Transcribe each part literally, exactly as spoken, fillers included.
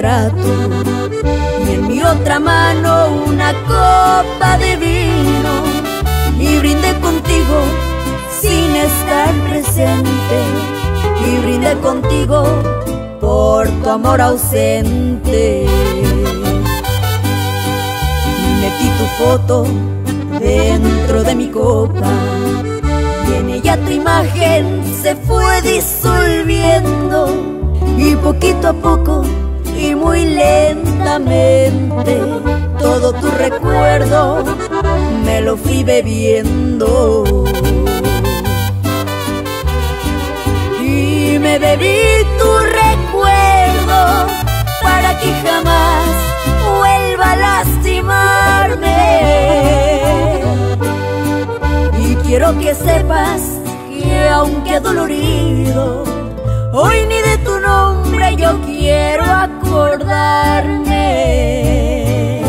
retrato y en mi otra mano una copa de vino, y brindé contigo sin estar presente, y brindé contigo por tu amor ausente. Metí tu foto dentro de mi copa y en ella tu imagen se fue disolviendo, y poquito a poco y muy lentamente todo tu recuerdo me lo fui bebiendo. Y me bebí tu recuerdo para que jamás vuelva a lastimarme. Y quiero que sepas que aunque dolorido, hoy ni de tu nombre yo quiero acordarme.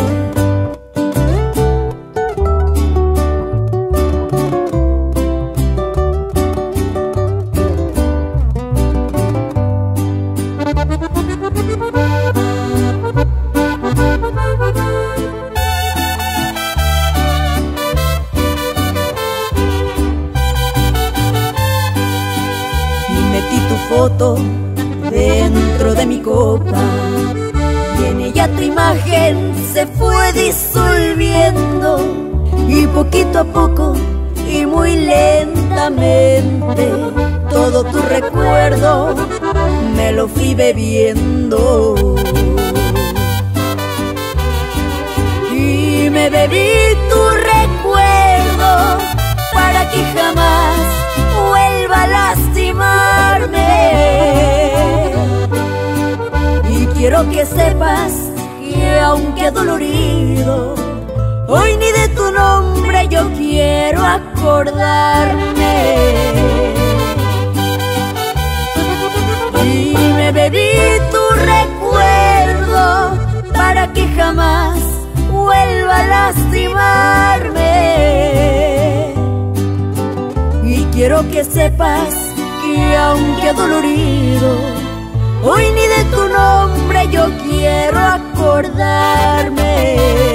Metí tu foto dentro de mi copa y en ella tu imagen se fue disolviendo, y poquito a poco y muy lentamente todo tu recuerdo me lo fui bebiendo. Y me bebí tu recuerdo para que jamás vuelva a lastimarme. Y quiero que sepas que aunque dolorido, hoy ni de tu nombre yo quiero acordarme. Y me bebí tu recuerdo para que jamás vuelva a lastimarme. Y quiero que sepas que aunque dolorido, hoy ni de tu nombre yo quiero acordarme.